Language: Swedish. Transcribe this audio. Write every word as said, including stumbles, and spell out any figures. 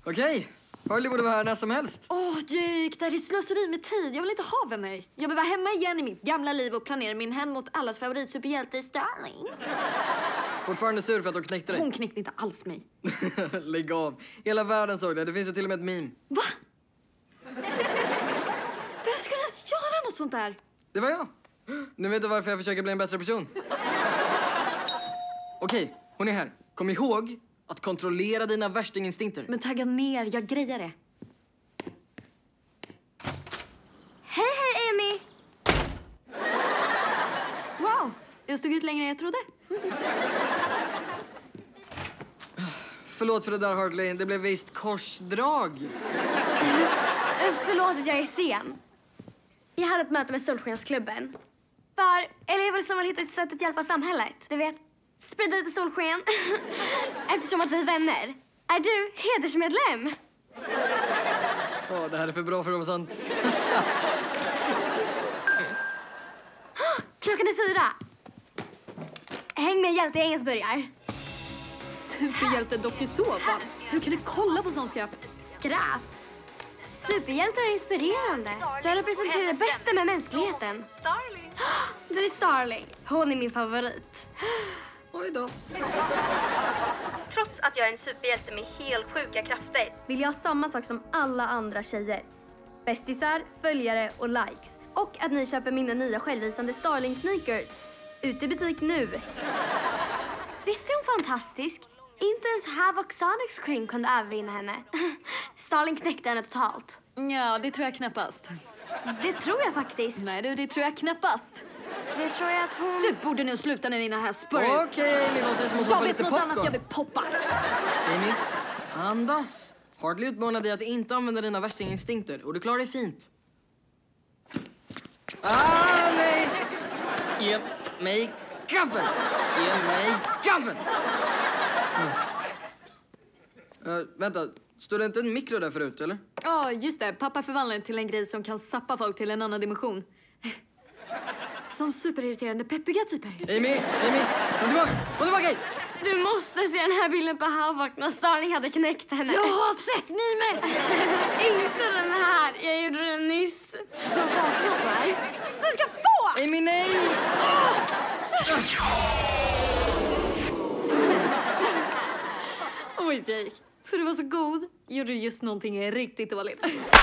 Okej, Harley borde vara här när som helst. Åh, oh, Jake, det här är slöseri med tid. Jag vill inte ha vänner. Jag vill vara hemma igen i mitt gamla liv och planera min hem mot allas favoritsuperhjälte Starling. Fortfarande sur för att hon knäckte dig. Hon knäckte inte alls mig. Lägg av. Hela världen såg det. Det finns ju till och med ett meme. Va? Vem skulle ens göra något sånt där? Det var jag. Nu vet du varför jag försöker bli en bättre person. Okej, hon är här. Kom ihåg att kontrollera dina värstinginstinkter. Men tagga ner, jag grejar det. Hej, hej, Amy! Wow, jag stod ut längre än jag trodde. Förlåt för det där, Hartley. Det blev visst korsdrag. Förlåt att jag är sen. Jag hade ett möte med Solskensklubben. För elever som vill hitta ett sätt att hjälpa samhället. Du vet, sprida lite solsken. Eftersom att vi är vänner. Är du hedersmedlem? Ja, det här är för bra för att vara sant. Klockan är fyra. Häng med, hjältegänget börjar. Superhjälte-dokusåpan. Hur kan du kolla på sån skräp? Skräp. Superhjältar är inspirerande. De representerar det bästa med mänskligheten. Starling. Det är Starling. Hon är min favorit. Oj då. Trots att jag är en superhjälte med helt sjuka krafter vill jag ha samma sak som alla andra tjejer. Bästisar, följare och likes. Och att ni köper mina nya självvisande Starling sneakers. Ute i butik nu. Visst är hon fantastisk? Inte ens Havoc Sonic Scream kunde övervinna henne. Starling knäckte henne totalt. Ja, det tror jag knappast. Det tror jag faktiskt. Nej du, det tror jag knappast. Det tror jag att hon... Du borde nu sluta nu innan det här spör. Okej, Amy, vad sägs om att Jag poppa vet lite något annat, popcorn? jag vill poppa. Amy, andas. Hartley utmanar dig att inte använda dina värstinginstinkter och du klarar dig fint. Ah, nej! Ge mig gaffeln! Ge mig gaffeln! Uh, vänta, stod det inte en mikro där förut, eller? Ja, oh, just det. Pappa förvandlade till en grej som kan sappa folk till en annan dimension. Som superirriterande peppiga typer. Amy, Amy, kom tillbaka! Kom tillbaka! Du måste se den här bilden på Havoc när Starling hade knäckt henne. Jag har sett mimer! Inte den här. Jag gjorde den nyss. Jag vaknar så här. Du ska få! Amy, nej! Oj, Jake. För du var så god gjorde du just någonting riktigt dåligt.